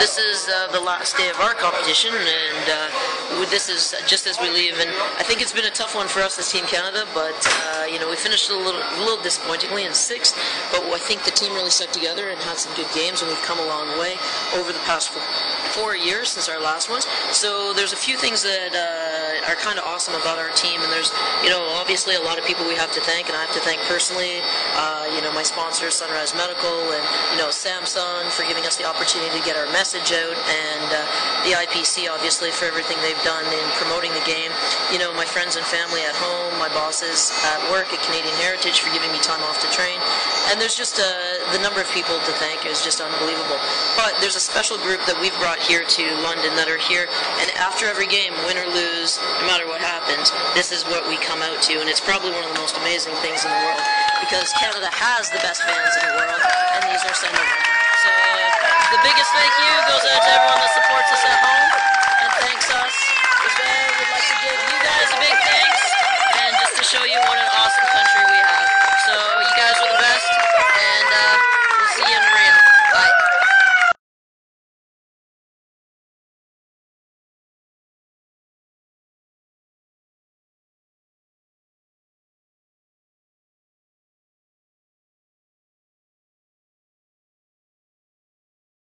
this is the last day of our competition, and this is just as we leave. And I think it's been a tough one for us as Team Canada, but we finished a little disappointingly in 6th. But I think the team really stuck together and had some good games, and we've come a long way over the past 4 years since our last ones. So there's a few things that are kind of awesome about our team, and there's obviously a lot of people we have to thank, and I have to thank personally my sponsors, Sunrise Medical, and Samsung for giving us the opportunity to get our message out, and the IPC obviously for everything they've done in promoting the game. My friends and family at home, my bosses at work at Canadian Heritage for giving me time off to train, and there's just the number of people to thank is just unbelievable. But there's a special group that we've brought here to London that are here, and after every game, win or lose, no matter what happens, this is what we come out to, and it's probably one of the most amazing things in the world, because Canada has the best fans in the world, and these are some of them. So the biggest thank you goes out to everyone that supports us at home.